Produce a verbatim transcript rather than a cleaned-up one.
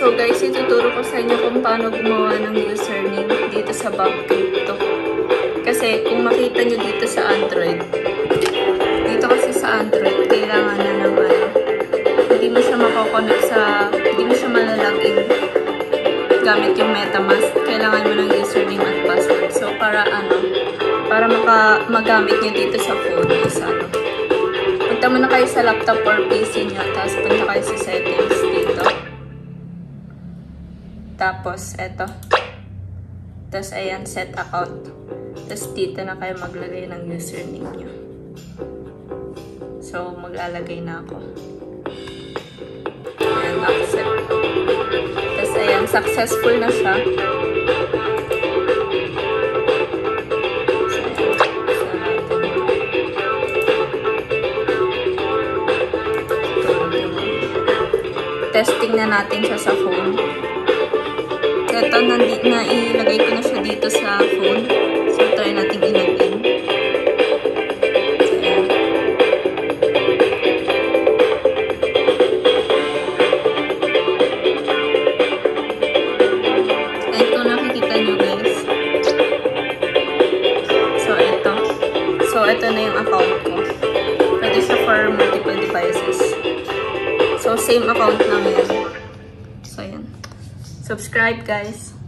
So guys, ituturo ko sa inyo kung paano gumawa ng username dito sa Bombcrypto. Kasi kung makita nyo dito sa Android, dito kasi sa Android, kailangan na ng ano, hindi mo siya makakonect sa, hindi mo siya malalagin gamit yung MetaMask. Kailangan mo ng username at password. So para ano, para maka, magamit nyo dito sa phone is ano, punta muna kayo sa laptop or P C nyo, tapos punta kayo sa settings dito. Tapos, eto. Tapos, ayan, set account. Tapos, dito na kayo maglagay ng username nyo. So, maglalagay na ako. Ayan, accept. Tapos, ayan, successful na siya. Testing na natin siya sa phone. Ito, nandi, na ilagay ko na siya dito sa phone. So, try natin ilagin. So, ayan. Ito, nakikita nyo guys. So, ito. So, ito na yung account ko. Pwede siya for multiple devices. So, same account lang yan. So, ayan. Subscribe, guys.